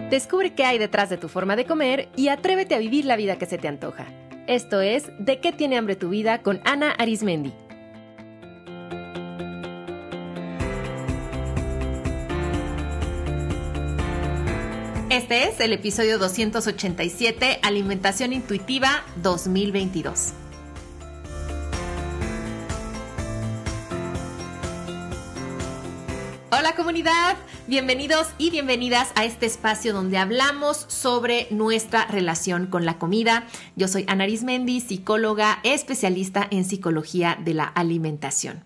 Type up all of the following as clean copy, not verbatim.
Descubre qué hay detrás de tu forma de comer y atrévete a vivir la vida que se te antoja. Esto es ¿De qué tiene hambre tu vida? Con Ana Arismendi. Este es el episodio 287, Alimentación Intuitiva 2022. Hola comunidad, bienvenidos y bienvenidas a este espacio donde hablamos sobre nuestra relación con la comida. Yo soy Ana Arismendi, psicóloga especialista en psicología de la alimentación.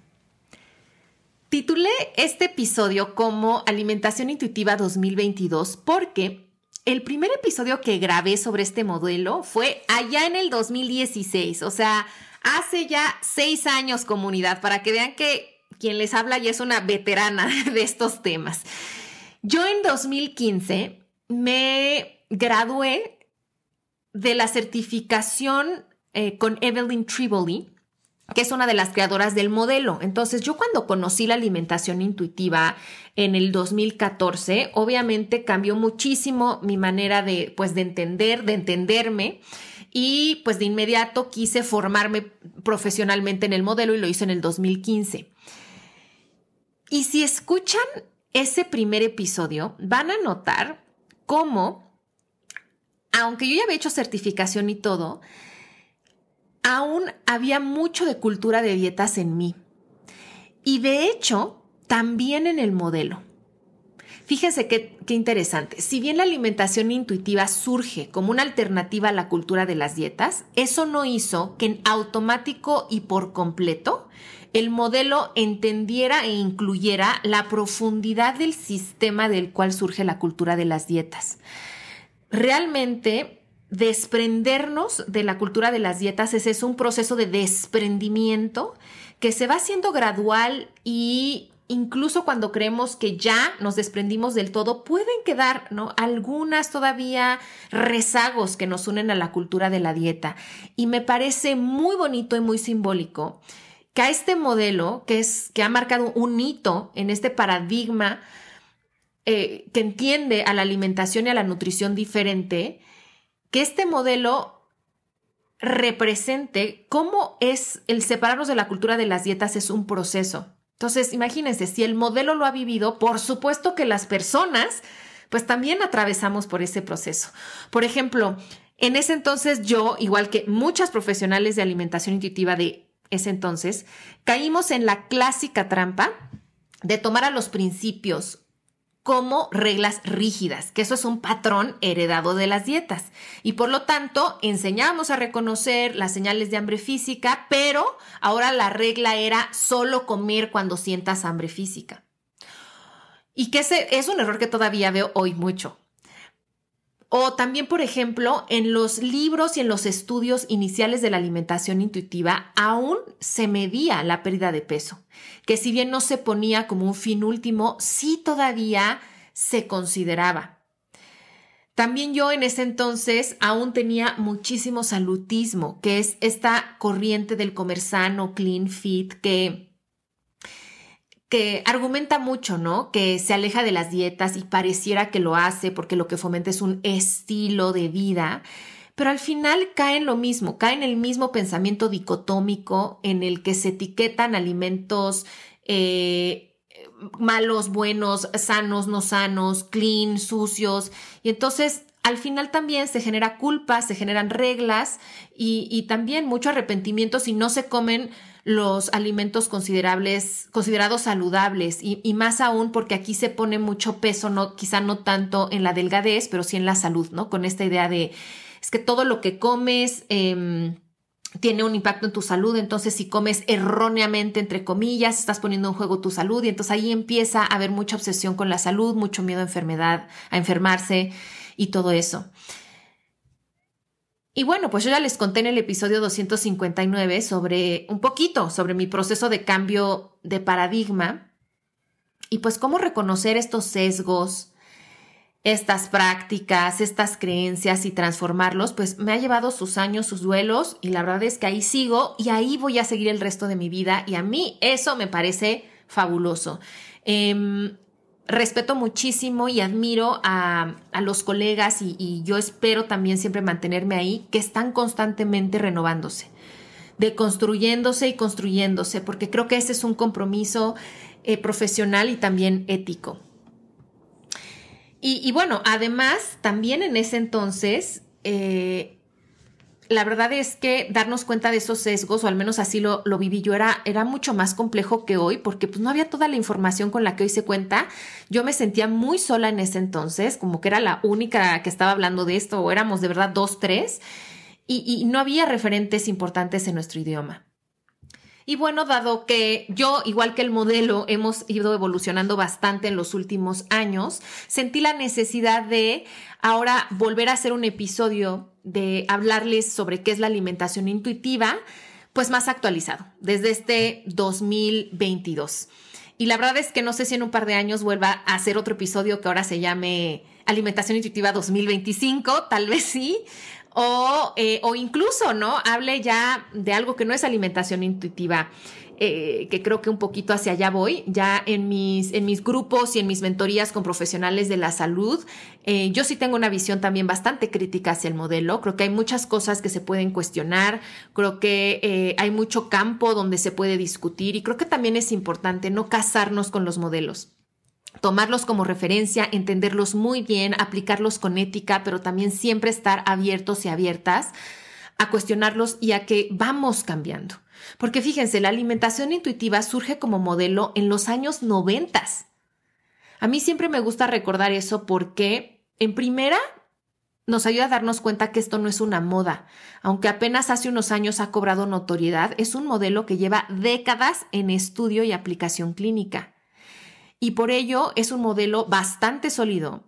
Titulé este episodio como Alimentación Intuitiva 2022 porque el primer episodio que grabé sobre este modelo fue allá en el 2016, o sea, hace ya 6 años comunidad, para que vean que quien les habla ya es una veterana de estos temas. Yo en 2015 me gradué de la certificación con Evelyn Tribole, que es una de las creadoras del modelo. Entonces, yo cuando conocí la alimentación intuitiva en el 2014, obviamente cambió muchísimo mi manera de entender, de entenderme. Y pues de inmediato quise formarme profesionalmente en el modelo y lo hice en el 2015. Y si escuchan ese primer episodio, van a notar cómo, aunque yo ya había hecho certificación y todo, aún había mucho de cultura de dietas en mí. Y de hecho, también en el modelo. Fíjense qué interesante. Si bien la alimentación intuitiva surge como una alternativa a la cultura de las dietas, eso no hizo que en automático y por completo el modelo entendiera e incluyera la profundidad del sistema del cual surge la cultura de las dietas. Realmente, desprendernos de la cultura de las dietas es un proceso de desprendimiento que se va haciendo gradual y incluso cuando creemos que ya nos desprendimos del todo, pueden quedar, ¿no?, algunas todavía rezagos que nos unen a la cultura de la dieta. Y me parece muy bonito y muy simbólico que a este modelo, que ha marcado un hito en este paradigma que entiende a la alimentación y a la nutrición diferente, que este modelo represente cómo es el separarnos de la cultura de las dietas es un proceso. Entonces, imagínense, si el modelo lo ha vivido, por supuesto que las personas, pues también atravesamos por ese proceso. Por ejemplo, en ese entonces yo, igual que muchas profesionales de alimentación intuitiva de ese entonces, caímos en la clásica trampa de tomar a los principios como reglas rígidas, que eso es un patrón heredado de las dietas. Y por lo tanto, enseñábamos a reconocer las señales de hambre física, pero ahora la regla era solo comer cuando sientas hambre física. Y que ese es un error que todavía veo hoy mucho. O también, por ejemplo, en los libros y en los estudios iniciales de la alimentación intuitiva aún se medía la pérdida de peso, que si bien no se ponía como un fin último, sí todavía se consideraba. También yo en ese entonces aún tenía muchísimo salutismo, que es esta corriente del comer sano, clean, fit, que argumenta mucho, ¿no?, que se aleja de las dietas y pareciera que lo hace porque lo que fomenta es un estilo de vida, pero al final cae en lo mismo, cae en el mismo pensamiento dicotómico en el que se etiquetan alimentos malos, buenos, sanos, no sanos, clean, sucios, y entonces al final también se genera culpa, se generan reglas y también mucho arrepentimiento si no se comen los alimentos considerados saludables y más aún porque aquí se pone mucho peso, quizá no tanto en la delgadez, pero sí en la salud, ¿no? Con esta idea de, es que todo lo que comes tiene un impacto en tu salud, entonces si comes erróneamente, entre comillas, estás poniendo en juego tu salud y entonces ahí empieza a haber mucha obsesión con la salud, mucho miedo a enfermarse y todo eso. Y bueno, pues yo ya les conté en el episodio 259 sobre mi proceso de cambio de paradigma y pues cómo reconocer estos sesgos, estas prácticas, estas creencias y transformarlos, pues me ha llevado sus años, sus duelos y la verdad es que ahí sigo y ahí voy a seguir el resto de mi vida y a mí eso me parece fabuloso. respeto muchísimo y admiro a los colegas y yo espero también siempre mantenerme ahí, que están constantemente renovándose, deconstruyéndose y construyéndose, porque creo que ese es un compromiso profesional y también ético. Y bueno, además, también en ese entonces, la verdad es que darnos cuenta de esos sesgos, o al menos así lo viví yo, era mucho más complejo que hoy, porque pues no había toda la información con la que hoy se cuenta. Yo me sentía muy sola en ese entonces, como que era la única que estaba hablando de esto, o éramos de verdad 2, 3, y no había referentes importantes en nuestro idioma. Y bueno, dado que yo, igual que el modelo, hemos ido evolucionando bastante en los últimos años, sentí la necesidad de ahora volver a hacer un episodio de hablarles sobre qué es la alimentación intuitiva, pues más actualizado, desde este 2022. Y la verdad es que no sé si en un par de años vuelva a hacer otro episodio que ahora se llame Alimentación Intuitiva 2025, tal vez sí. O incluso, ¿no? Hable ya de algo que no es alimentación intuitiva, que creo que un poquito hacia allá voy. Ya en mis grupos y en mis mentorías con profesionales de la salud, yo sí tengo una visión también bastante crítica hacia el modelo. Creo que hay muchas cosas que se pueden cuestionar, creo que hay mucho campo donde se puede discutir y creo que también es importante no casarnos con los modelos. Tomarlos como referencia, entenderlos muy bien, aplicarlos con ética, pero también siempre estar abiertos y abiertas a cuestionarlos y a que vamos cambiando. Porque fíjense, la alimentación intuitiva surge como modelo en los años 90. A mí siempre me gusta recordar eso porque, en primera, nos ayuda a darnos cuenta que esto no es una moda. Aunque apenas hace unos años ha cobrado notoriedad, es un modelo que lleva décadas en estudio y aplicación clínica. Y por ello es un modelo bastante sólido.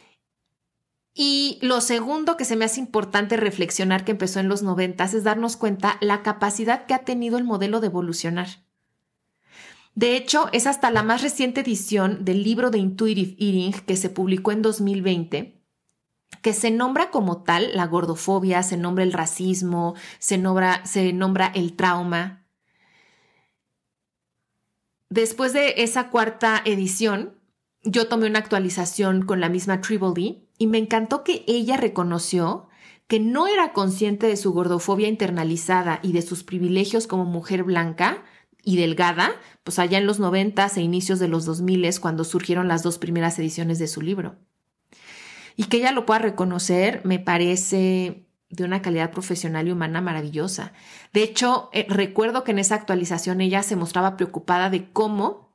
Y lo segundo que se me hace importante reflexionar que empezó en los 90 es darnos cuenta la capacidad que ha tenido el modelo de evolucionar. De hecho, es hasta la más reciente edición del libro de Intuitive Eating que se publicó en 2020 que se nombra como tal la gordofobia, se nombra el racismo, se nombra el trauma. Después de esa cuarta edición, yo tomé una actualización con la misma Tribal y me encantó que ella reconoció que no era consciente de su gordofobia internalizada y de sus privilegios como mujer blanca y delgada, pues allá en los 90s e inicios de los 2000s cuando surgieron las 2 primeras ediciones de su libro. Y que ella lo pueda reconocer me parece de una calidad profesional y humana maravillosa. De hecho, recuerdo que en esa actualización ella se mostraba preocupada de cómo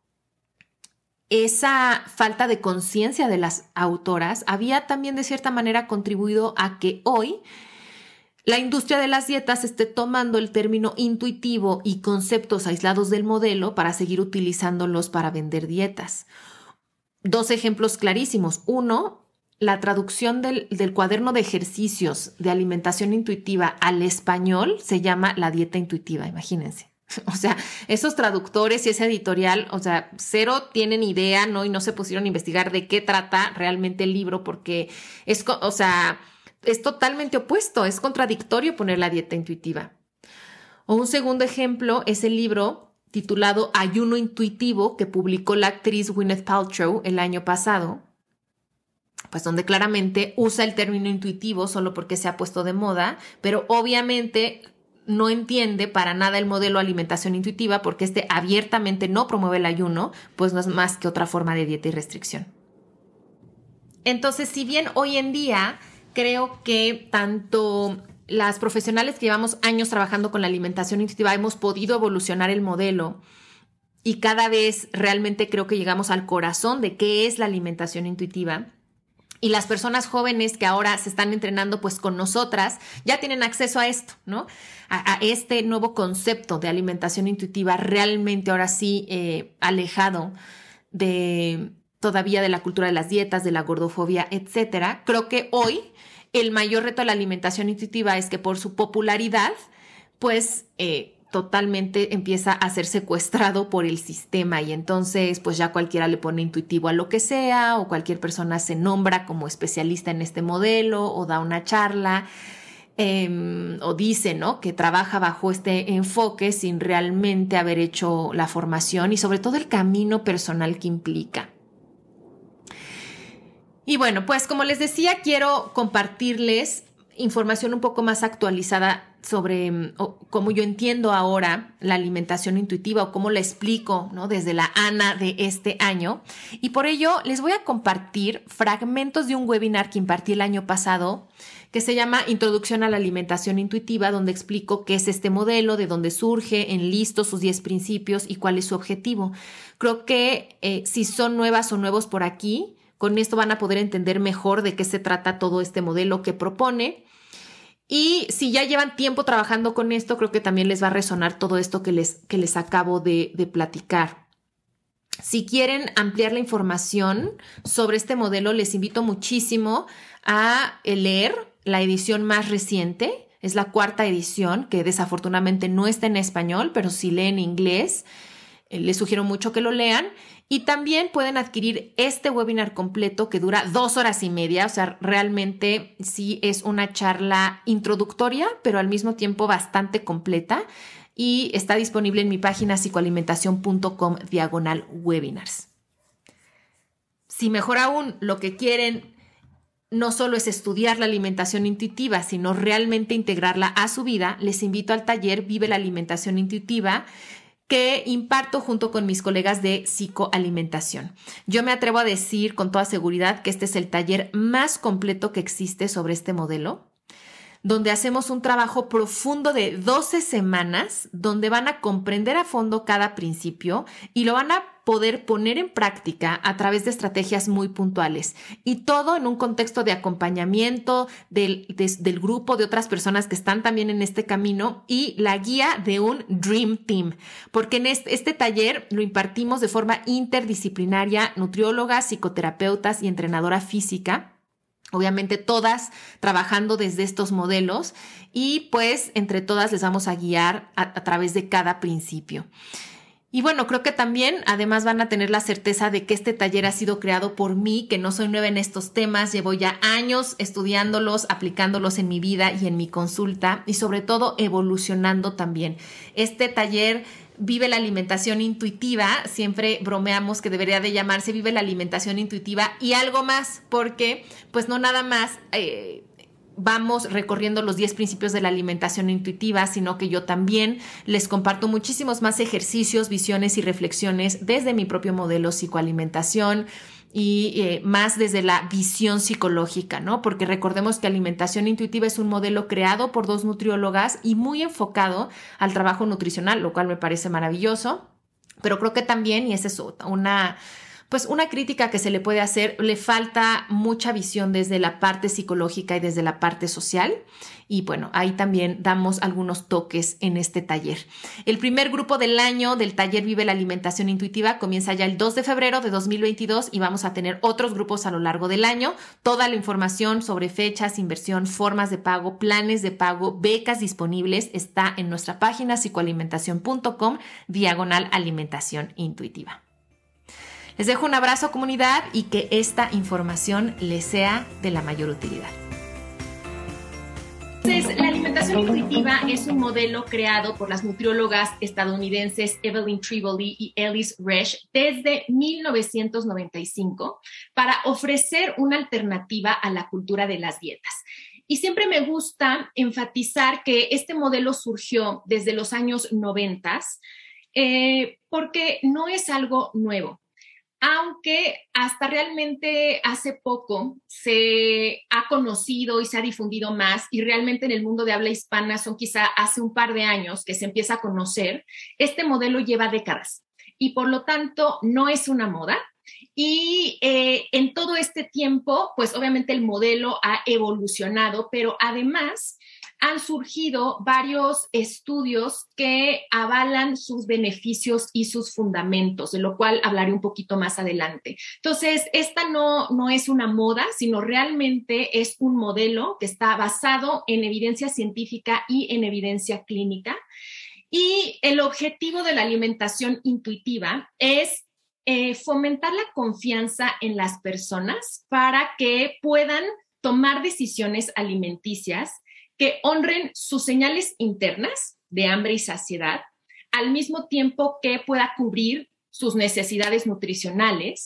esa falta de conciencia de las autoras había también de cierta manera contribuido a que hoy la industria de las dietas esté tomando el término intuitivo y conceptos aislados del modelo para seguir utilizándolos para vender dietas. 2 ejemplos clarísimos. Uno, la traducción del cuaderno de ejercicios de alimentación intuitiva al español se llama La Dieta Intuitiva, imagínense. O sea, esos traductores y ese editorial, o sea, cero tienen idea, ¿no? Y no se pusieron a investigar de qué trata realmente el libro porque es totalmente opuesto, es contradictorio poner la dieta intuitiva. O un segundo ejemplo es el libro titulado Ayuno Intuitivo que publicó la actriz Gwyneth Paltrow el año pasado, pues donde claramente usa el término intuitivo solo porque se ha puesto de moda, pero obviamente no entiende para nada el modelo alimentación intuitiva porque este abiertamente no promueve el ayuno, pues no es más que otra forma de dieta y restricción. Entonces, si bien hoy en día creo que tanto las profesionales que llevamos años trabajando con la alimentación intuitiva hemos podido evolucionar el modelo y cada vez realmente creo que llegamos al corazón de qué es la alimentación intuitiva, y las personas jóvenes que ahora se están entrenando pues con nosotras ya tienen acceso a esto, ¿no? A este nuevo concepto de alimentación intuitiva realmente ahora sí alejado de todavía de la cultura de las dietas, de la gordofobia, etcétera. Creo que hoy el mayor reto de la alimentación intuitiva es que por su popularidad pues totalmente empieza a ser secuestrado por el sistema y entonces pues ya cualquiera le pone intuitivo a lo que sea o cualquier persona se nombra como especialista en este modelo o da una charla o dice, ¿no?, que trabaja bajo este enfoque sin realmente haber hecho la formación y sobre todo el camino personal que implica. Y bueno, pues como les decía, quiero compartirles información un poco más actualizada sobre cómo yo entiendo ahora la alimentación intuitiva o cómo la explico, ¿no? Desde la Ana de este año. Y por ello les voy a compartir fragmentos de un webinar que impartí el año pasado que se llama Introducción a la Alimentación Intuitiva, donde explico qué es este modelo, de dónde surge, enlisto sus 10 principios y cuál es su objetivo. Creo que si son nuevas o nuevos por aquí, con esto van a poder entender mejor de qué se trata todo este modelo que propone. Y si ya llevan tiempo trabajando con esto, creo que también les va a resonar todo esto que les acabo de platicar. Si quieren ampliar la información sobre este modelo, les invito muchísimo a leer la edición más reciente. Es la 4ª edición, que desafortunadamente no está en español, pero si leen inglés, les sugiero mucho que lo lean. Y también pueden adquirir este webinar completo que dura 2 horas y media. O sea, realmente sí es una charla introductoria, pero al mismo tiempo bastante completa. Y está disponible en mi página psicoalimentación.com/webinars. Si mejor aún lo que quieren no solo es estudiar la alimentación intuitiva, sino realmente integrarla a su vida, les invito al taller Vive la Alimentación Intuitiva, que imparto junto con mis colegas de psicoalimentación. Yo me atrevo a decir con toda seguridad que este es el taller más completo que existe sobre este modelo, donde hacemos un trabajo profundo de 12 semanas, donde van a comprender a fondo cada principio y lo van a poder poner en práctica a través de estrategias muy puntuales, y todo en un contexto de acompañamiento del grupo de otras personas que están también en este camino y la guía de un Dream Team, porque en este taller lo impartimos de forma interdisciplinaria, nutriólogas, psicoterapeutas y entrenadora física. Obviamente todas trabajando desde estos modelos, y pues entre todas les vamos a guiar a través de cada principio. Y bueno, creo que también además van a tener la certeza de que este taller ha sido creado por mí, que no soy nueva en estos temas, llevo ya años estudiándolos, aplicándolos en mi vida y en mi consulta, y sobre todo evolucionando también. Este taller Vive la Alimentación Intuitiva, siempre bromeamos que debería de llamarse Vive la Alimentación Intuitiva y algo más, porque pues no nada más vamos recorriendo los 10 principios de la alimentación intuitiva, sino que yo también les comparto muchísimos más ejercicios, visiones y reflexiones desde mi propio modelo psicoalimentación y más desde la visión psicológica, ¿no? Porque recordemos que alimentación intuitiva es un modelo creado por 2 nutriólogas y muy enfocado al trabajo nutricional, lo cual me parece maravilloso, pero creo que también, y esa es una crítica que se le puede hacer, le falta mucha visión desde la parte psicológica y desde la parte social. Y bueno, ahí también damos algunos toques en este taller. El primer grupo del año del taller Vive la Alimentación Intuitiva comienza ya el 2 de febrero de 2022 y vamos a tener otros grupos a lo largo del año. Toda la información sobre fechas, inversión, formas de pago, planes de pago, becas disponibles está en nuestra página psicoalimentación.com/alimentación intuitiva. Les dejo un abrazo, comunidad, y que esta información les sea de la mayor utilidad. Entonces, la alimentación intuitiva es un modelo creado por las nutriólogas estadounidenses Evelyn Tribole y Ellis Resch desde 1995 para ofrecer una alternativa a la cultura de las dietas. Y siempre me gusta enfatizar que este modelo surgió desde los años 90 porque no es algo nuevo. Aunque hasta realmente hace poco se ha conocido y se ha difundido más, y realmente en el mundo de habla hispana son quizá hace un par de años que se empieza a conocer, este modelo lleva décadas y por lo tanto no es una moda. Y en todo este tiempo, pues obviamente el modelo ha evolucionado, pero además han surgido varios estudios que avalan sus beneficios y sus fundamentos, de lo cual hablaré un poquito más adelante. Entonces, esta no es una moda, sino realmente es un modelo que está basado en evidencia científica y en evidencia clínica. Y el objetivo de la alimentación intuitiva es fomentar la confianza en las personas para que puedan tomar decisiones alimenticias que honren sus señales internas de hambre y saciedad, al mismo tiempo que pueda cubrir sus necesidades nutricionales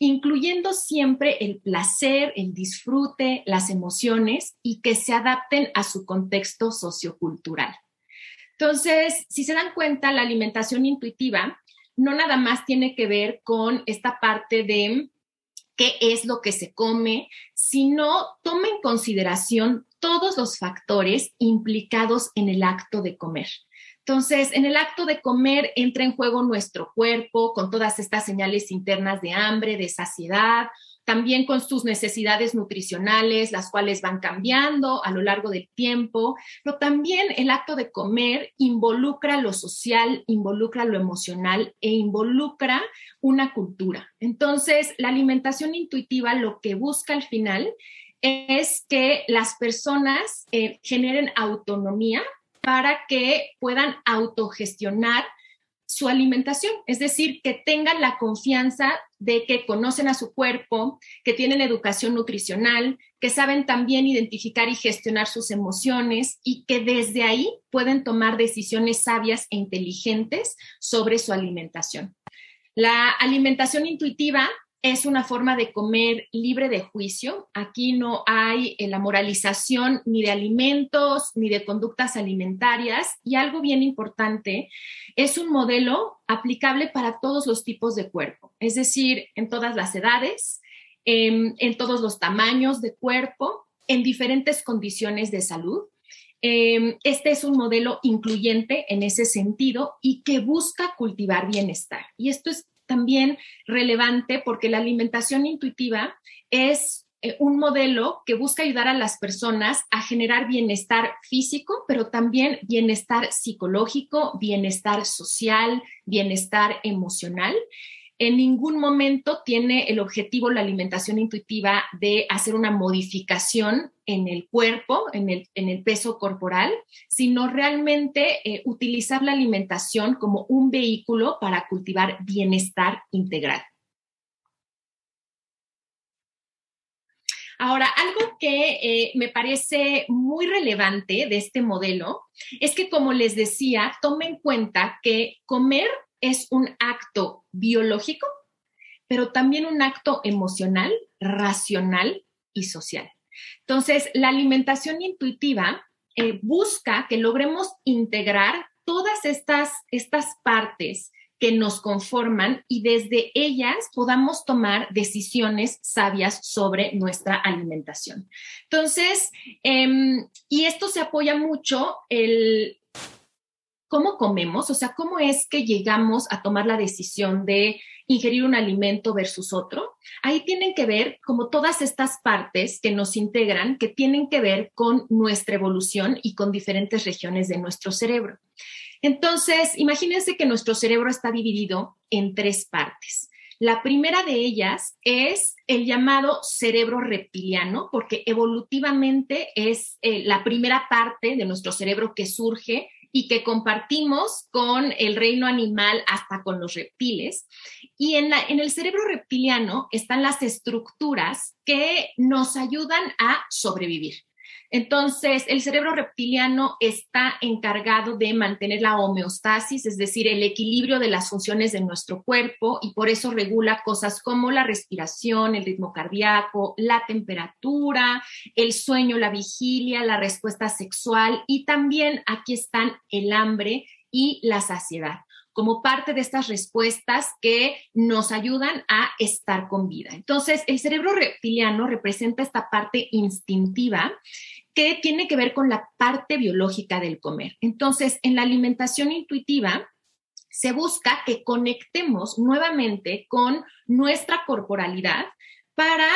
incluyendo siempre el placer, el disfrute, las emociones y que se adapten a su contexto sociocultural. Entonces, si se dan cuenta, la alimentación intuitiva no nada más tiene que ver con esta parte de qué es lo que se come, sino toma en consideración todos los factores implicados en el acto de comer. Entonces, en el acto de comer entra en juego nuestro cuerpo con todas estas señales internas de hambre, de saciedad, también con sus necesidades nutricionales, las cuales van cambiando a lo largo del tiempo, pero también el acto de comer involucra lo social, involucra lo emocional e involucra una cultura. Entonces, la alimentación intuitiva lo que busca al final es que las personas generen autonomía para que puedan autogestionar su alimentación, es decir, que tengan la confianza de que conocen a su cuerpo, que tienen educación nutricional, que saben también identificar y gestionar sus emociones y que desde ahí pueden tomar decisiones sabias e inteligentes sobre su alimentación. La alimentación intuitiva es una forma de comer libre de juicio. Aquí no hay la moralización ni de alimentos ni de conductas alimentarias. Y algo bien importante, es un modelo aplicable para todos los tipos de cuerpo, es decir, en todas las edades, en todos los tamaños de cuerpo, en diferentes condiciones de salud. Este es un modelo incluyente en ese sentido y que busca cultivar bienestar. Y esto es también relevante porque la alimentación intuitiva es un modelo que busca ayudar a las personas a generar bienestar físico, pero también bienestar psicológico, bienestar social, bienestar emocional. En ningún momento tiene el objetivo la alimentación intuitiva de hacer una modificación en el cuerpo, en el peso corporal, sino realmente utilizar la alimentación como un vehículo para cultivar bienestar integral. Ahora, algo que me parece muy relevante de este modelo es que, como les decía, tome en cuenta que comer es un acto biológico, pero también un acto emocional, racional y social. Entonces, la alimentación intuitiva busca que logremos integrar todas estas partes que nos conforman y desde ellas podamos tomar decisiones sabias sobre nuestra alimentación. Entonces, y esto se apoya mucho el cómo comemos, o sea, cómo es que llegamos a tomar la decisión de ingerir un alimento versus otro. Ahí tienen que ver como todas estas partes que nos integran, que tienen que ver con nuestra evolución y con diferentes regiones de nuestro cerebro. Entonces, imagínense que nuestro cerebro está dividido en 3 partes. La primera de ellas es el llamado cerebro reptiliano, porque evolutivamente es la primera parte de nuestro cerebro que surge y que compartimos con el reino animal hasta con los reptiles. Y en el cerebro reptiliano están las estructuras que nos ayudan a sobrevivir. Entonces, el cerebro reptiliano está encargado de mantener la homeostasis, es decir, el equilibrio de las funciones de nuestro cuerpo, y por eso regula cosas como la respiración, el ritmo cardíaco, la temperatura, el sueño, la vigilia, la respuesta sexual, y también aquí están el hambre y la saciedad, como parte de estas respuestas que nos ayudan a estar con vida. Entonces, el cerebro reptiliano representa esta parte instintiva que tiene que ver con la parte biológica del comer. Entonces, en la alimentación intuitiva se busca que conectemos nuevamente con nuestra corporalidad para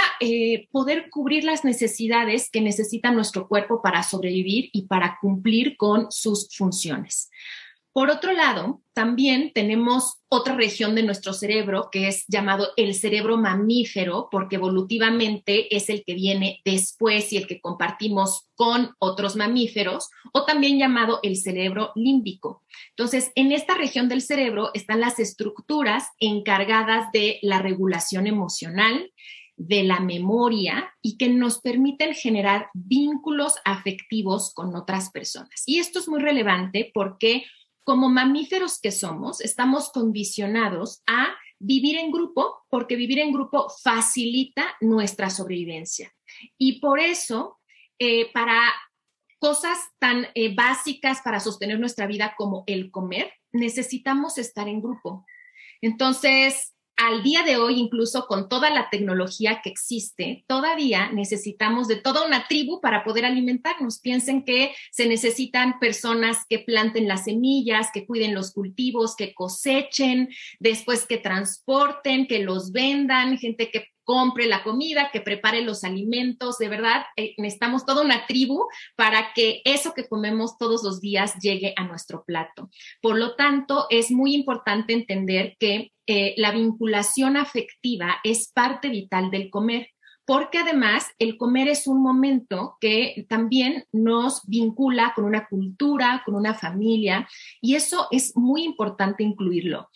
poder cubrir las necesidades que necesita nuestro cuerpo para sobrevivir y para cumplir con sus funciones. Por otro lado, también tenemos otra región de nuestro cerebro que es llamado el cerebro mamífero, porque evolutivamente es el que viene después y el que compartimos con otros mamíferos, o también llamado el cerebro límbico. Entonces, en esta región del cerebro están las estructuras encargadas de la regulación emocional, de la memoria y que nos permiten generar vínculos afectivos con otras personas. Y esto es muy relevante porque como mamíferos que somos, estamos condicionados a vivir en grupo, porque vivir en grupo facilita nuestra sobrevivencia. Y por eso, para cosas tan básicas para sostener nuestra vida como el comer, necesitamos estar en grupo. Entonces, al día de hoy, incluso con toda la tecnología que existe, todavía necesitamos de toda una tribu para poder alimentarnos. Piensen que se necesitan personas que planten las semillas, que cuiden los cultivos, que cosechen, después que transporten, que los vendan, gente que compre la comida, que prepare los alimentos. De verdad, necesitamos toda una tribu para que eso que comemos todos los días llegue a nuestro plato. Por lo tanto, es muy importante entender que la vinculación afectiva es parte vital del comer, porque además el comer es un momento que también nos vincula con una cultura, con una familia, y eso es muy importante incluirlo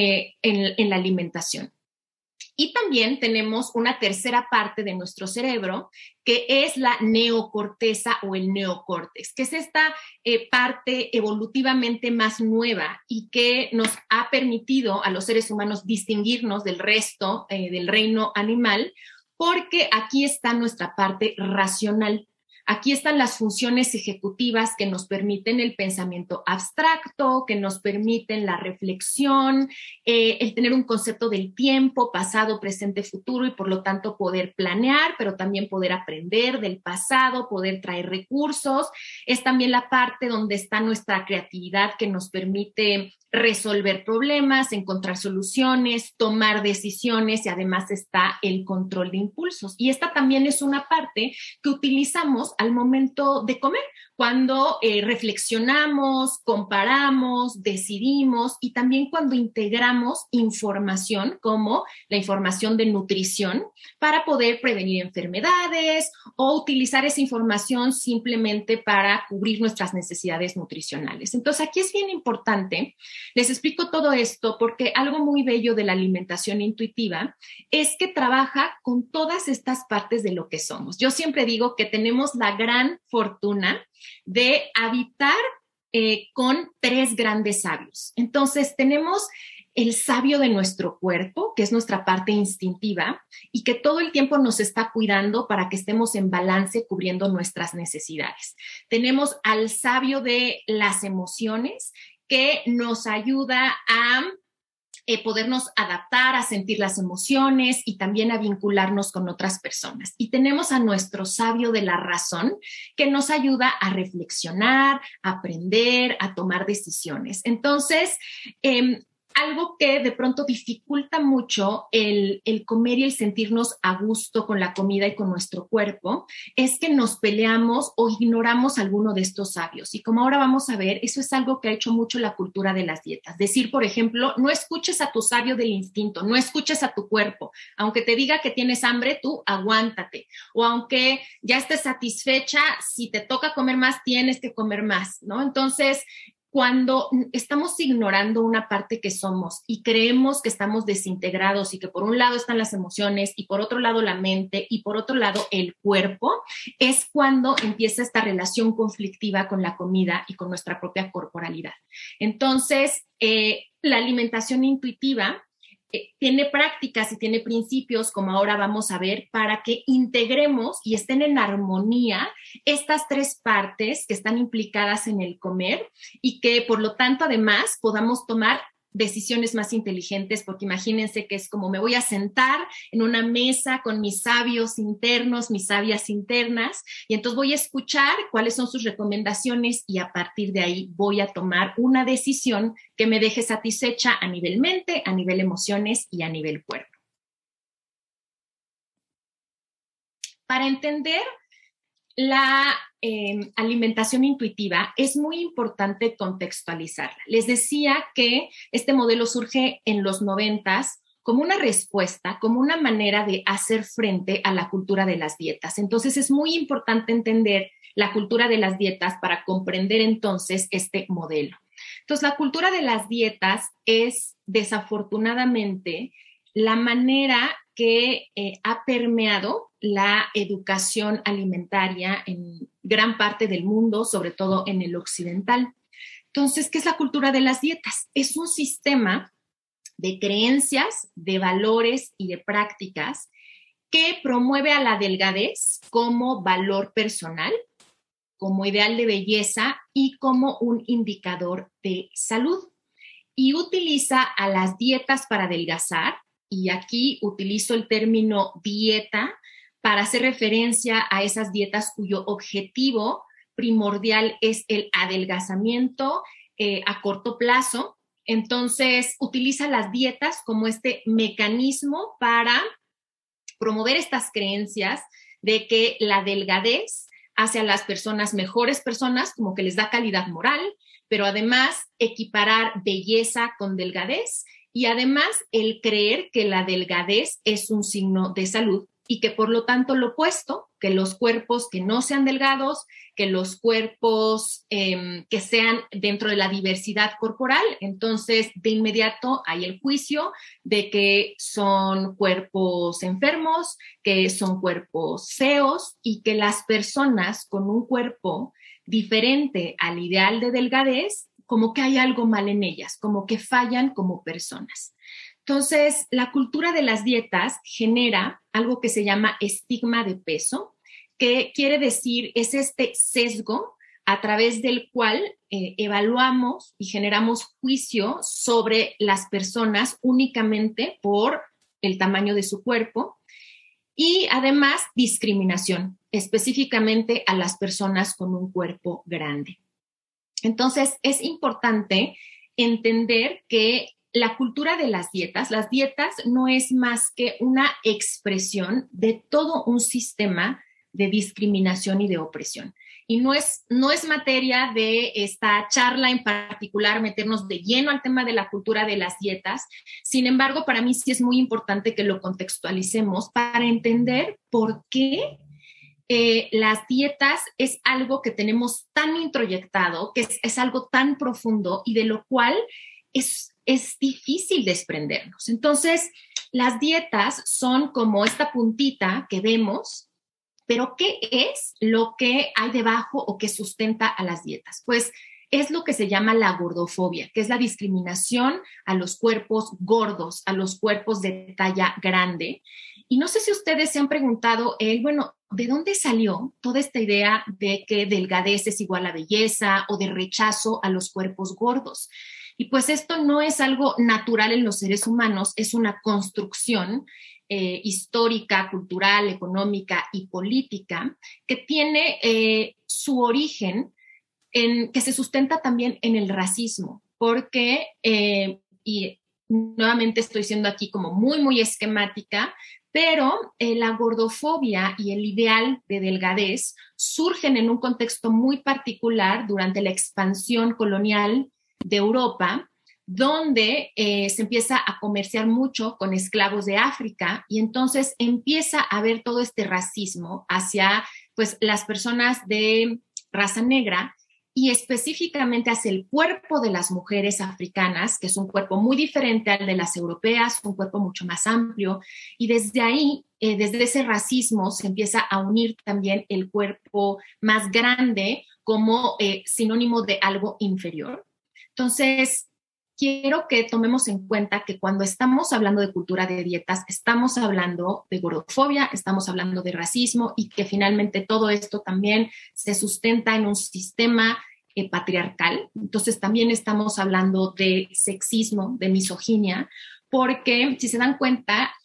en la alimentación. Y también tenemos una tercera parte de nuestro cerebro, que es la neocorteza o el neocórtex, que es esta parte evolutivamente más nueva y que nos ha permitido a los seres humanos distinguirnos del resto del reino animal, porque aquí está nuestra parte racional. Aquí están las funciones ejecutivas que nos permiten el pensamiento abstracto, que nos permiten la reflexión, el tener un concepto del tiempo, pasado, presente, futuro, y por lo tanto poder planear, pero también poder aprender del pasado, poder traer recursos. Es también la parte donde está nuestra creatividad, que nos permite resolver problemas, encontrar soluciones, tomar decisiones, y además está el control de impulsos. Y esta también es una parte que utilizamos al momento de comer, cuando reflexionamos, comparamos, decidimos, y también cuando integramos información como la información de nutrición para poder prevenir enfermedades o utilizar esa información simplemente para cubrir nuestras necesidades nutricionales. Entonces, aquí es bien importante. Les explico todo esto porque algo muy bello de la alimentación intuitiva es que trabaja con todas estas partes de lo que somos. Yo siempre digo que tenemos la gran fortuna de habitar con tres grandes sabios. Entonces, tenemos el sabio de nuestro cuerpo, que es nuestra parte instintiva y que todo el tiempo nos está cuidando para que estemos en balance cubriendo nuestras necesidades. Tenemos al sabio de las emociones, que nos ayuda a podernos adaptar, a sentir las emociones y también a vincularnos con otras personas. Y tenemos a nuestro sabio de la razón, que nos ayuda a reflexionar, a aprender, a tomar decisiones. Entonces, algo que de pronto dificulta mucho el comer y el sentirnos a gusto con la comida y con nuestro cuerpo es que nos peleamos o ignoramos alguno de estos sabios. Y como ahora vamos a ver, eso es algo que ha hecho mucho la cultura de las dietas. Decir, por ejemplo, no escuches a tu sabio del instinto, no escuches a tu cuerpo. Aunque te diga que tienes hambre, tú aguántate. O aunque ya estés satisfecha, si te toca comer más, tienes que comer más, ¿no? Entonces, cuando estamos ignorando una parte que somos y creemos que estamos desintegrados y que por un lado están las emociones y por otro lado la mente y por otro lado el cuerpo, es cuando empieza esta relación conflictiva con la comida y con nuestra propia corporalidad. Entonces, la alimentación intuitiva tiene prácticas y tiene principios, como ahora vamos a ver, para que integremos y estén en armonía estas tres partes que están implicadas en el comer y que, por lo tanto, además, podamos tomar decisiones más inteligentes, porque imagínense que es como me voy a sentar en una mesa con mis sabios internos, mis sabias internas, y entonces voy a escuchar cuáles son sus recomendaciones y a partir de ahí voy a tomar una decisión que me deje satisfecha a nivel mente, a nivel emociones y a nivel cuerpo. Para entender la alimentación intuitiva es muy importante contextualizarla. Les decía que este modelo surge en los 90s como una respuesta, como una manera de hacer frente a la cultura de las dietas. Entonces es muy importante entender la cultura de las dietas para comprender entonces este modelo. Entonces la cultura de las dietas es desafortunadamente la manera que ha permeado la educación alimentaria en gran parte del mundo, sobre todo en el occidental. Entonces, ¿qué es la cultura de las dietas? Es un sistema de creencias, de valores y de prácticas que promueve a la delgadez como valor personal, como ideal de belleza y como un indicador de salud. Y utiliza a las dietas para adelgazar, y aquí utilizo el término dieta para hacer referencia a esas dietas cuyo objetivo primordial es el adelgazamiento a corto plazo. Entonces, utiliza las dietas como este mecanismo para promover estas creencias de que la delgadez hace a las personas mejores personas, como que les da calidad moral, pero además equiparar belleza con delgadez y además el creer que la delgadez es un signo de salud y que por lo tanto lo opuesto, que los cuerpos que no sean delgados, que los cuerpos que sean dentro de la diversidad corporal, entonces de inmediato hay el juicio de que son cuerpos enfermos, que son cuerpos feos y que las personas con un cuerpo diferente al ideal de delgadez, como que hay algo mal en ellas, como que fallan como personas. Entonces, la cultura de las dietas genera algo que se llama estigma de peso, que quiere decir es este sesgo a través del cual evaluamos y generamos juicio sobre las personas únicamente por el tamaño de su cuerpo y además discriminación, específicamente a las personas con un cuerpo grande. Entonces, es importante entender que la cultura de las dietas no es más que una expresión de todo un sistema de discriminación y de opresión. Y no es materia de esta charla en particular meternos de lleno al tema de la cultura de las dietas. Sin embargo, para mí sí es muy importante que lo contextualicemos para entender por qué las dietas es algo que tenemos tan introyectado, que es algo tan profundo y de lo cual es difícil desprendernos. Entonces, las dietas son como esta puntita que vemos, pero ¿qué es lo que hay debajo o que sustenta a las dietas? Pues es lo que se llama la gordofobia, que es la discriminación a los cuerpos gordos, a los cuerpos de talla grande. Y no sé si ustedes se han preguntado, bueno, ¿de dónde salió toda esta idea de que delgadez es igual a belleza o de rechazo a los cuerpos gordos? Y pues esto no es algo natural en los seres humanos, es una construcción histórica, cultural, económica y política que tiene su origen que se sustenta también en el racismo, porque, y nuevamente estoy siendo aquí como muy, muy esquemática, pero la gordofobia y el ideal de delgadez surgen en un contexto muy particular durante la expansión colonial de Europa, donde se empieza a comerciar mucho con esclavos de África y entonces empieza a haber todo este racismo hacia pues, las personas de raza negra y específicamente hacia el cuerpo de las mujeres africanas, que es un cuerpo muy diferente al de las europeas, un cuerpo mucho más amplio, y desde ahí, desde ese racismo, se empieza a unir también el cuerpo más grande como sinónimo de algo inferior. Entonces, quiero que tomemos en cuenta que cuando estamos hablando de cultura de dietas, estamos hablando de gordofobia, estamos hablando de racismo y que finalmente todo esto también se sustenta en un sistema patriarcal. Entonces también estamos hablando de sexismo, de misoginia, porque si se dan cuenta,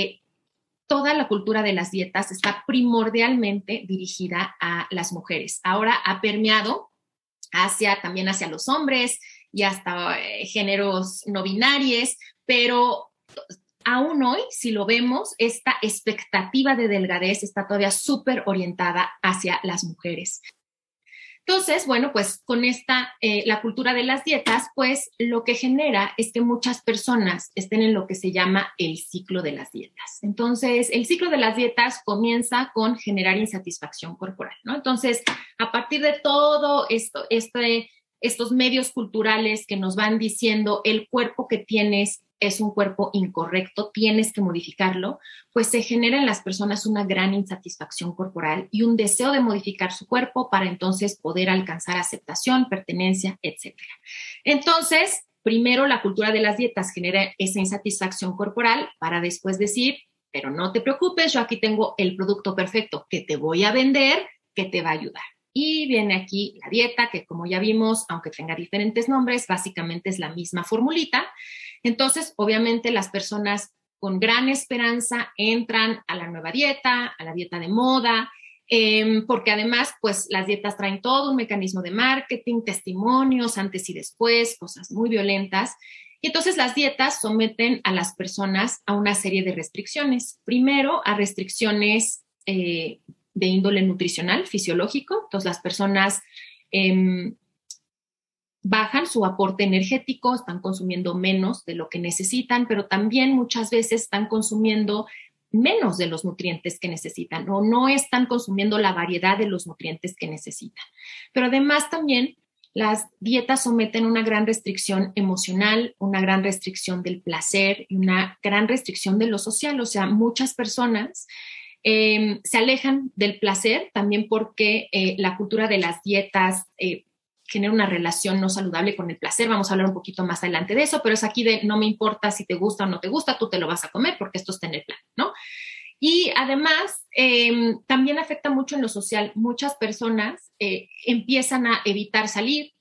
toda la cultura de las dietas está primordialmente dirigida a las mujeres. Ahora ha permeado también hacia los hombres y hasta géneros no binarios, pero aún hoy, si lo vemos, esta expectativa de delgadez está todavía súper orientada hacia las mujeres. Entonces, bueno, pues con la cultura de las dietas, pues lo que genera es que muchas personas estén en lo que se llama el ciclo de las dietas. Entonces, el ciclo de las dietas comienza con generar insatisfacción corporal, ¿no? Entonces, a partir de todo estos medios culturales que nos van diciendo el cuerpo que tienes es un cuerpo incorrecto, tienes que modificarlo, pues se genera en las personas una gran insatisfacción corporal y un deseo de modificar su cuerpo para entonces poder alcanzar aceptación, pertenencia, etc. Entonces, primero la cultura de las dietas genera esa insatisfacción corporal para después decir, pero no te preocupes, yo aquí tengo el producto perfecto que te voy a vender, que te va a ayudar. Y viene aquí la dieta, que como ya vimos, aunque tenga diferentes nombres, básicamente es la misma formulita. Entonces, obviamente, las personas con gran esperanza entran a la nueva dieta, a la dieta de moda, porque además, pues las dietas traen todo un mecanismo de marketing, testimonios antes y después, cosas muy violentas. Y entonces las dietas someten a las personas a una serie de restricciones. Primero, a restricciones de índole nutricional, fisiológico. Entonces las personas bajan su aporte energético, están consumiendo menos de lo que necesitan, pero también muchas veces están consumiendo menos de los nutrientes que necesitan o no están consumiendo la variedad de los nutrientes que necesitan. Pero además también las dietas someten una gran restricción emocional, una gran restricción del placer y una gran restricción de lo social. O sea, muchas personas se alejan del placer también porque la cultura de las dietas genera una relación no saludable con el placer. Vamos a hablar un poquito más adelante de eso, pero es aquí de no me importa si te gusta o no te gusta, tú te lo vas a comer porque esto está en el plan, ¿no? Y además, también afecta mucho en lo social. Muchas personas empiezan a evitar salir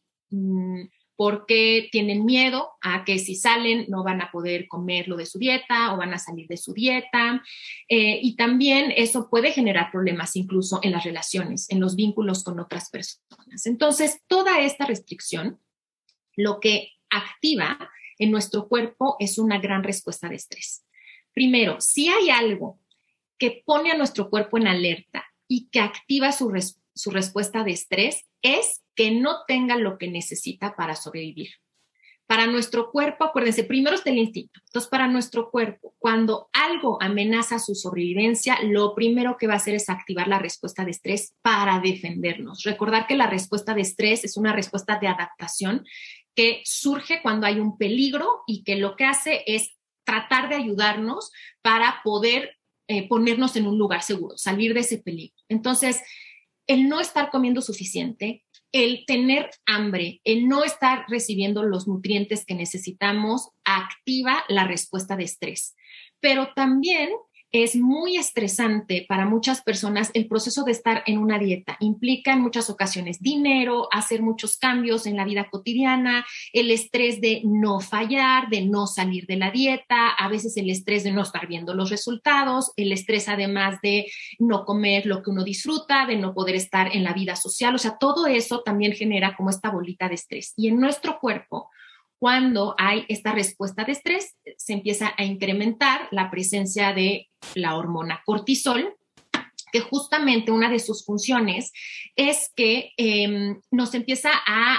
porque tienen miedo a que si salen no van a poder comer lo de su dieta o van a salir de su dieta. Y también eso puede generar problemas incluso en las relaciones, en los vínculos con otras personas. Entonces, toda esta restricción lo que activa en nuestro cuerpo es una gran respuesta de estrés. Primero, si hay algo que pone a nuestro cuerpo en alerta y que activa su respuesta de estrés, es que no tenga lo que necesita para sobrevivir. Para nuestro cuerpo, acuérdense, primero está el instinto. Entonces, para nuestro cuerpo, cuando algo amenaza su sobrevivencia, lo primero que va a hacer es activar la respuesta de estrés para defendernos. Recordar que la respuesta de estrés es una respuesta de adaptación que surge cuando hay un peligro y que lo que hace es tratar de ayudarnos para poder ponernos en un lugar seguro, salir de ese peligro. Entonces, el no estar comiendo suficiente, el tener hambre, el no estar recibiendo los nutrientes que necesitamos, activa la respuesta de estrés. Pero también es muy estresante para muchas personas el proceso de estar en una dieta. Implica en muchas ocasiones dinero, hacer muchos cambios en la vida cotidiana, el estrés de no fallar, de no salir de la dieta, a veces el estrés de no estar viendo los resultados, el estrés además de no comer lo que uno disfruta, de no poder estar en la vida social. O sea, todo eso también genera como esta bolita de estrés. Y en nuestro cuerpo, cuando hay esta respuesta de estrés, se empieza a incrementar la presencia de la hormona cortisol, que justamente una de sus funciones es que nos empieza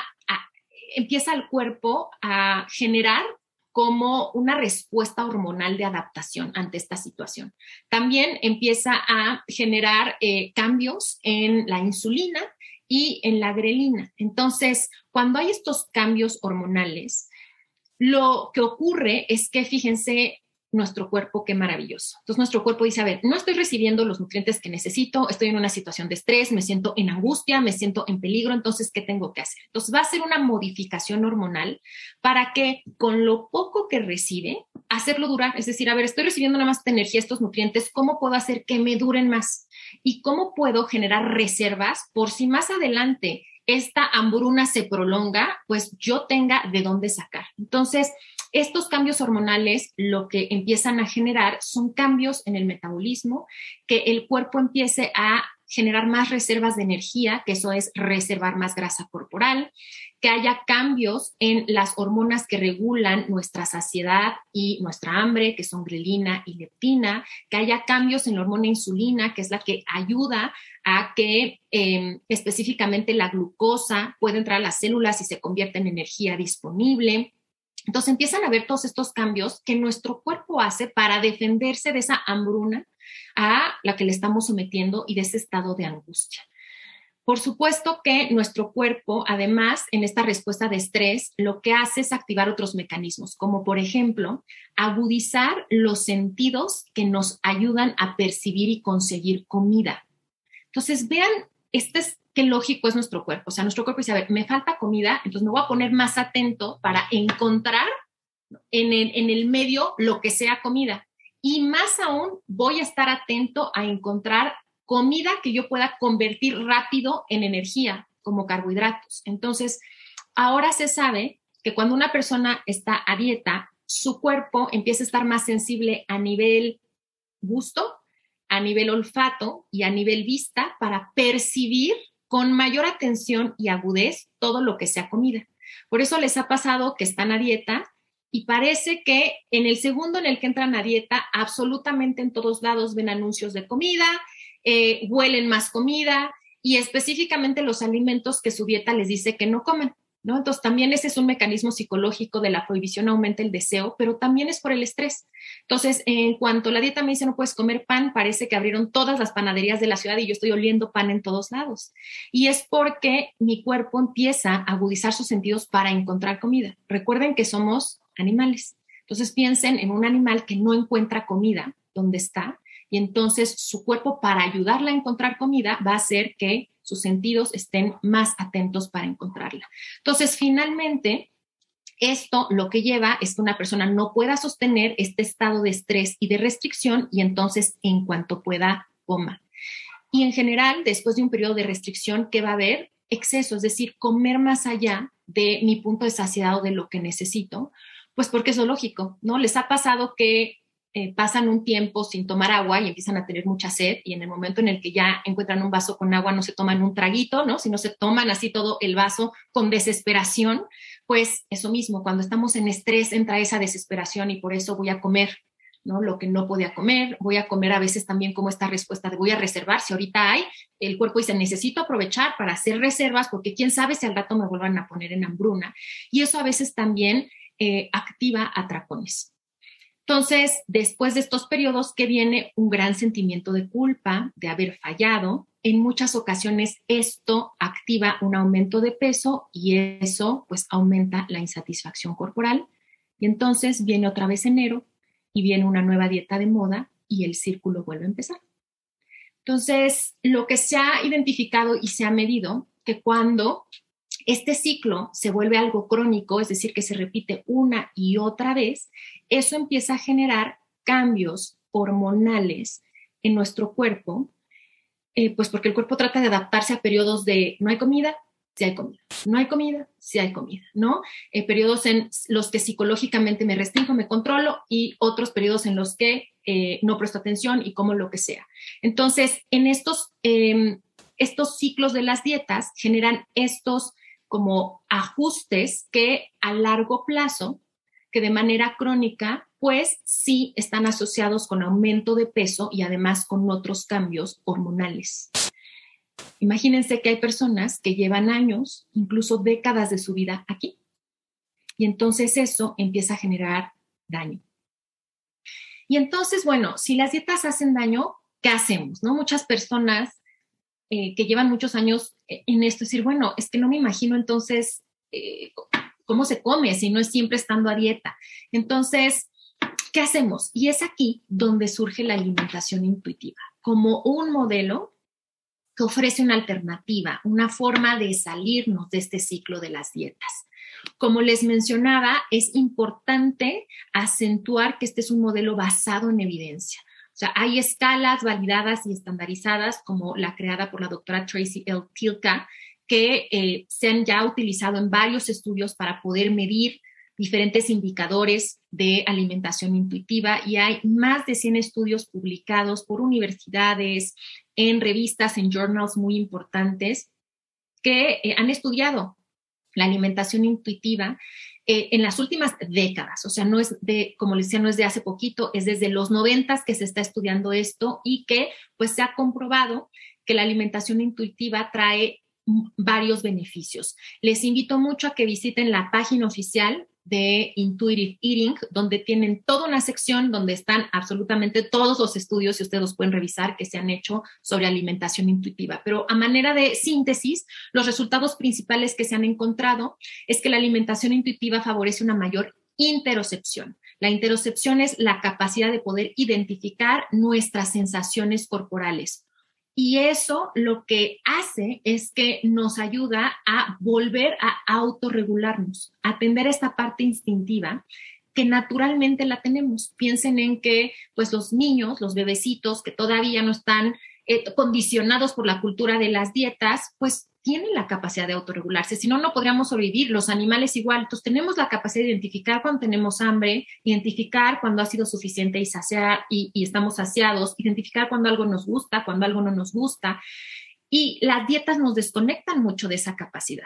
el cuerpo a generar como una respuesta hormonal de adaptación ante esta situación. También empieza a generar cambios en la insulina y en la grelina. Entonces, cuando hay estos cambios hormonales, lo que ocurre es que, fíjense, nuestro cuerpo, qué maravilloso. Entonces, nuestro cuerpo dice, a ver, no estoy recibiendo los nutrientes que necesito, estoy en una situación de estrés, me siento en angustia, me siento en peligro, entonces, ¿qué tengo que hacer? Entonces, va a ser una modificación hormonal para que con lo poco que recibe, hacerlo durar. Es decir, a ver, estoy recibiendo nada más esta energía, estos nutrientes, ¿cómo puedo hacer que me duren más? ¿Y cómo puedo generar reservas por si más adelante esta hambruna se prolonga, pues yo tenga de dónde sacar? Entonces, estos cambios hormonales lo que empiezan a generar son cambios en el metabolismo, que el cuerpo empiece a generar más reservas de energía, que eso es reservar más grasa corporal, que haya cambios en las hormonas que regulan nuestra saciedad y nuestra hambre, que son grelina y leptina, que haya cambios en la hormona insulina, que es la que ayuda a que específicamente la glucosa pueda entrar a las células y se convierta en energía disponible. Entonces empiezan a haber todos estos cambios que nuestro cuerpo hace para defenderse de esa hambruna a la que le estamos sometiendo y de ese estado de angustia. Por supuesto que nuestro cuerpo, además, en esta respuesta de estrés, lo que hace es activar otros mecanismos, como por ejemplo, agudizar los sentidos que nos ayudan a percibir y conseguir comida. Entonces, vean, qué lógico es nuestro cuerpo. O sea, nuestro cuerpo dice, a ver, me falta comida, entonces me voy a poner más atento para encontrar en el medio lo que sea comida. Y más aún, voy a estar atento a encontrar comida que yo pueda convertir rápido en energía, como carbohidratos. Entonces, ahora se sabe que cuando una persona está a dieta, su cuerpo empieza a estar más sensible a nivel gusto, a nivel olfato y a nivel vista para percibir con mayor atención y agudez todo lo que sea comida. Por eso les ha pasado que están a dieta y parece que en el segundo en el que entran a dieta, absolutamente en todos lados ven anuncios de comida, huelen más comida y específicamente los alimentos que su dieta les dice que no comen, ¿no? Entonces también ese es un mecanismo psicológico de la prohibición, aumenta el deseo, pero también es por el estrés. Entonces, en cuanto la dieta me dice no puedes comer pan, parece que abrieron todas las panaderías de la ciudad y yo estoy oliendo pan en todos lados. Y es porque mi cuerpo empieza a agudizar sus sentidos para encontrar comida. Recuerden que somos animales. Entonces piensen en un animal que no encuentra comida donde está y entonces su cuerpo, para ayudarla a encontrar comida, va a hacer que sus sentidos estén más atentos para encontrarla. Entonces, finalmente, esto lo que lleva es que una persona no pueda sostener este estado de estrés y de restricción y entonces, en cuanto pueda, coma. Y en general, después de un periodo de restricción, ¿qué va a haber? Exceso, es decir, comer más allá de mi punto de saciedad o de lo que necesito, pues porque es lo lógico, ¿no? Les ha pasado que pasan un tiempo sin tomar agua y empiezan a tener mucha sed y en el momento en el que ya encuentran un vaso con agua no se toman un traguito, ¿no? Sino se toman así todo el vaso con desesperación, pues eso mismo, cuando estamos en estrés entra esa desesperación y por eso voy a comer, ¿no? Lo que no podía comer, voy a comer a veces también como esta respuesta de voy a reservar, si ahorita hay, el cuerpo dice necesito aprovechar para hacer reservas porque quién sabe si al rato me vuelvan a poner en hambruna y eso a veces también activa atracones. Entonces, después de estos periodos que viene un gran sentimiento de culpa, de haber fallado, en muchas ocasiones esto activa un aumento de peso y eso pues aumenta la insatisfacción corporal y entonces viene otra vez enero y viene una nueva dieta de moda y el círculo vuelve a empezar. Entonces, lo que se ha identificado y se ha medido que cuando este ciclo se vuelve algo crónico, es decir, que se repite una y otra vez, eso empieza a generar cambios hormonales en nuestro cuerpo, pues porque el cuerpo trata de adaptarse a periodos de no hay comida, sí hay comida, no hay comida, sí hay comida, ¿no? Periodos en los que psicológicamente me restringo, me controlo y otros periodos en los que no presto atención y como lo que sea. Entonces, en estos ciclos de las dietas generan estos como ajustes que a largo plazo, que de manera crónica, pues sí están asociados con aumento de peso y además con otros cambios hormonales. Imagínense que hay personas que llevan años, incluso décadas de su vida aquí, y entonces eso empieza a generar daño. Y entonces, bueno, si las dietas hacen daño, ¿qué hacemos? ¿No? Muchas personas que llevan muchos años en esto, decir, bueno, es que no me imagino entonces cómo se come si no es siempre estando a dieta. Entonces, ¿qué hacemos? Y es aquí donde surge la alimentación intuitiva, como un modelo que ofrece una alternativa, una forma de salirnos de este ciclo de las dietas. Como les mencionaba, es importante acentuar que este es un modelo basado en evidencia. O sea, hay escalas validadas y estandarizadas como la creada por la doctora Tracy L. Tilka, que se han ya utilizado en varios estudios para poder medir diferentes indicadores de alimentación intuitiva y hay más de 100 estudios publicados por universidades, en revistas, en journals muy importantes que han estudiado la alimentación intuitiva en las últimas décadas, o sea, no es de, como les decía, no es de hace poquito, es desde los 90 que se está estudiando esto y que pues se ha comprobado que la alimentación intuitiva trae varios beneficios. Les invito mucho a que visiten la página oficial de Intuitive Eating, donde tienen toda una sección donde están absolutamente todos los estudios y ustedes los pueden revisar que se han hecho sobre alimentación intuitiva. Pero a manera de síntesis, los resultados principales que se han encontrado es que la alimentación intuitiva favorece una mayor interocepción. La interocepción es la capacidad de poder identificar nuestras sensaciones corporales Y eso lo que hace es que nos ayuda a volver a autorregularnos, a atender esta parte instintiva que naturalmente la tenemos. Piensen en que pues los niños, los bebecitos que todavía no están condicionados por la cultura de las dietas, pues tienen la capacidad de autorregularse, si no, no podríamos sobrevivir. Los animales igual, entonces tenemos la capacidad de identificar cuando tenemos hambre, identificar cuando ha sido suficiente y estamos saciados, identificar cuando algo nos gusta, cuando algo no nos gusta, y las dietas nos desconectan mucho de esa capacidad.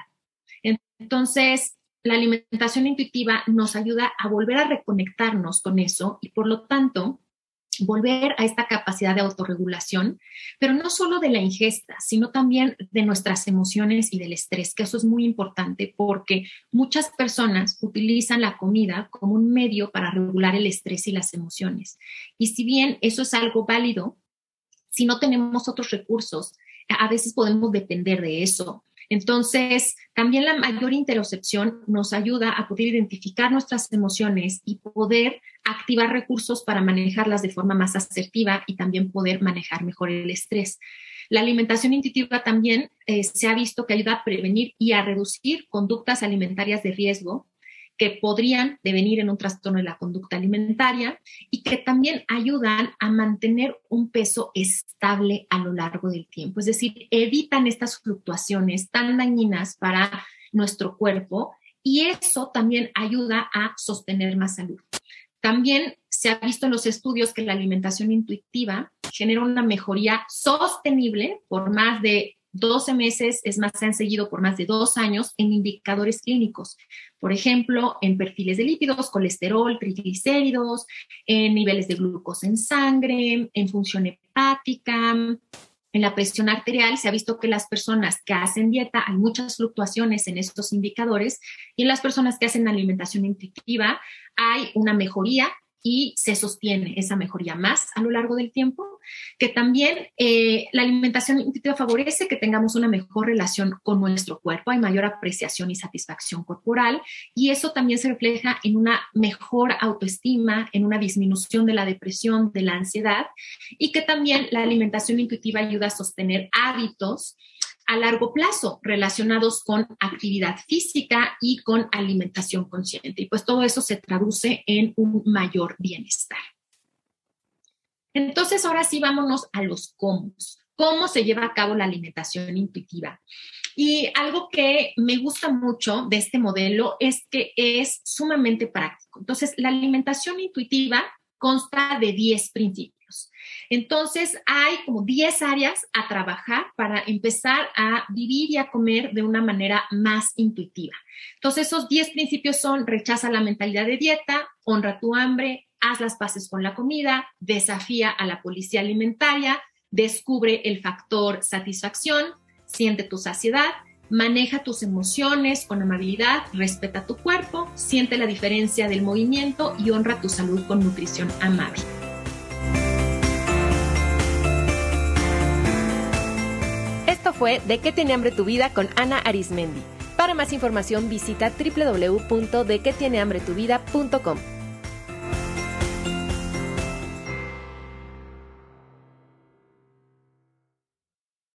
Entonces, la alimentación intuitiva nos ayuda a volver a reconectarnos con eso y por lo tanto volver a esta capacidad de autorregulación, pero no solo de la ingesta, sino también de nuestras emociones y del estrés, que eso es muy importante porque muchas personas utilizan la comida como un medio para regular el estrés y las emociones. Y si bien eso es algo válido, si no tenemos otros recursos, a veces podemos depender de eso. Entonces, también la mayor interocepción nos ayuda a poder identificar nuestras emociones y poder activar recursos para manejarlas de forma más asertiva y también poder manejar mejor el estrés. La alimentación intuitiva también se ha visto que ayuda a prevenir y a reducir conductas alimentarias de riesgo que podrían devenir en un trastorno de la conducta alimentaria y que también ayudan a mantener un peso estable a lo largo del tiempo. Es decir, evitan estas fluctuaciones tan dañinas para nuestro cuerpo y eso también ayuda a sostener más salud. También se ha visto en los estudios que la alimentación intuitiva genera una mejoría sostenible por más de 12 meses, es más, se han seguido por más de 2 años en indicadores clínicos. Por ejemplo, en perfiles de lípidos, colesterol, triglicéridos, en niveles de glucosa en sangre, en función hepática, en la presión arterial. Se ha visto que las personas que hacen dieta, hay muchas fluctuaciones en estos indicadores, y en las personas que hacen alimentación intuitiva hay una mejoría y se sostiene esa mejoría más a lo largo del tiempo, que también la alimentación intuitiva favorece que tengamos una mejor relación con nuestro cuerpo, hay mayor apreciación y satisfacción corporal, y eso también se refleja en una mejor autoestima, en una disminución de la depresión, de la ansiedad, y que también la alimentación intuitiva ayuda a sostener hábitos a largo plazo relacionados con actividad física y con alimentación consciente. Y pues todo eso se traduce en un mayor bienestar. Entonces, ahora sí, vámonos a los cómo. ¿Cómo se lleva a cabo la alimentación intuitiva? Y algo que me gusta mucho de este modelo es que es sumamente práctico. Entonces, la alimentación intuitiva consta de 10 principios. Entonces, hay como 10 áreas a trabajar para empezar a vivir y a comer de una manera más intuitiva. Entonces, esos 10 principios son: rechaza la mentalidad de dieta, honra tu hambre, haz las paces con la comida, desafía a la policía alimentaria, descubre el factor satisfacción, siente tu saciedad, maneja tus emociones con amabilidad, respeta tu cuerpo, siente la diferencia del movimiento y honra tu salud con nutrición amable. Esto fue ¿De qué tiene hambre tu vida? Con Ana Arizmendi. Para más información visita www.dequetienehambretuvida.com.